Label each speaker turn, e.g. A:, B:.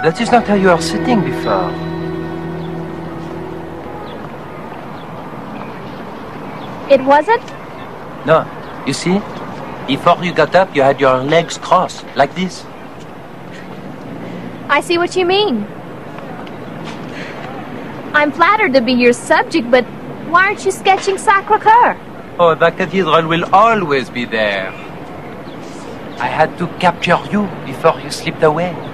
A: That is not how you are sitting before.
B: It wasn't?
A: No. You see? Before you got up, you had your legs crossed, like this.
B: I see what you mean. I'm flattered to be your subject, but why aren't you sketching Sacré-Coeur?
A: Oh, the cathedral will always be there. I had to capture you before you slipped away.